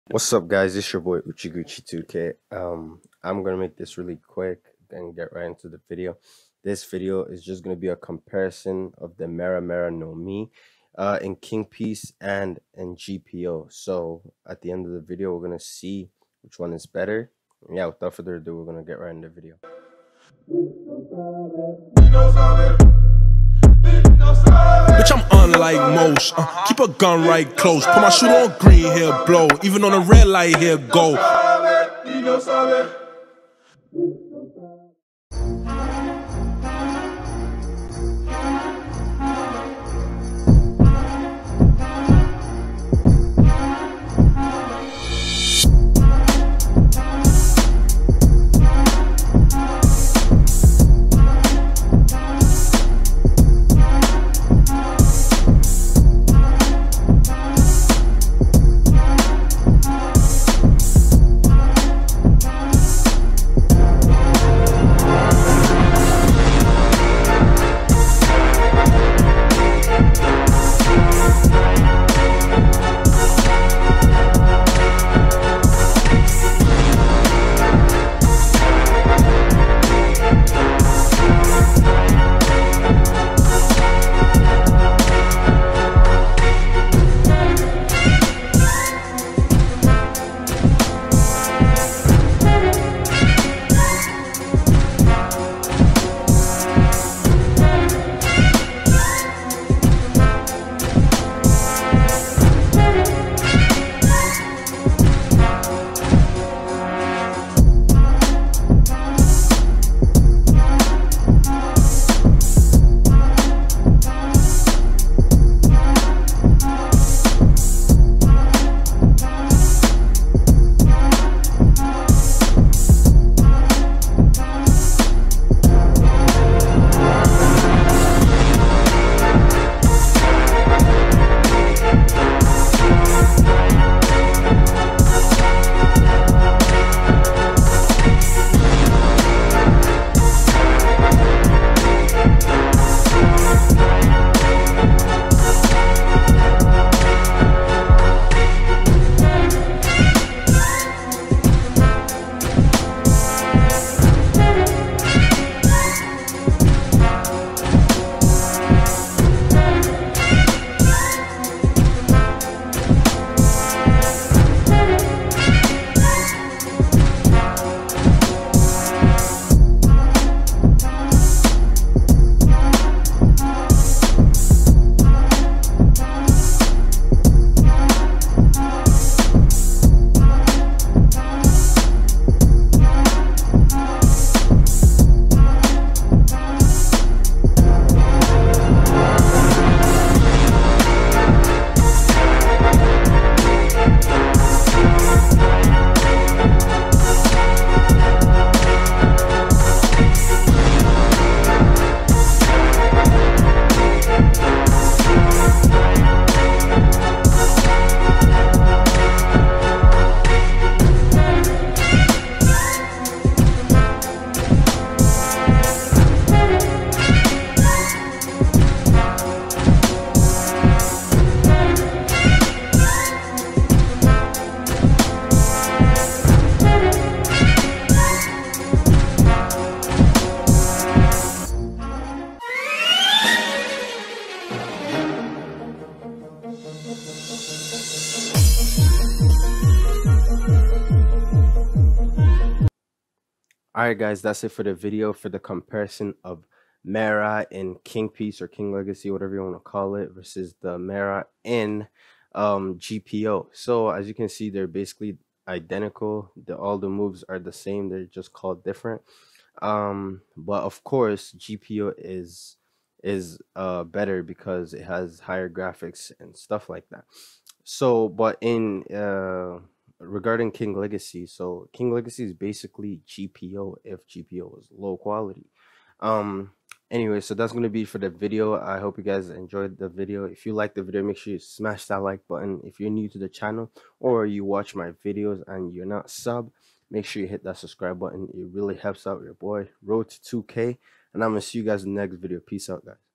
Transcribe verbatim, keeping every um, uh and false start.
What's up, guys? It's your boy Uchiguchi two K. Um, I'm gonna make this really quick, then get right into the video. This video is just gonna be a comparison of the Mera Mera no Mi uh, in King Piece and in G P O. So at the end of the video, we're gonna see which one is better. And yeah, without further ado, we're gonna get right into the video. Bitch, I'm unlike most. Uh, keep a gun right close. Put my shooter on green, here blow. Even on a red light, here go. Alright, guys, that's it for the video for the comparison of Mera in King Piece or King Legacy, whatever you want to call it, versus the Mera in um, G P O. So as you can see, they're basically identical. The, all the moves are the same. They're just called different. Um, but of course, G P O is is uh, better because it has higher graphics and stuff like that. So, but in uh, regarding King Legacy, so King Legacy is basically G P O if G P O was low quality. Um, anyway, so that's gonna be for the video. I hope you guys enjoyed the video. If you like the video, make sure you smash that like button. If you're new to the channel or you watch my videos and you're not sub, make sure you hit that subscribe button. It really helps out your boy. Road to two K, and I'm gonna see you guys in the next video. Peace out, guys.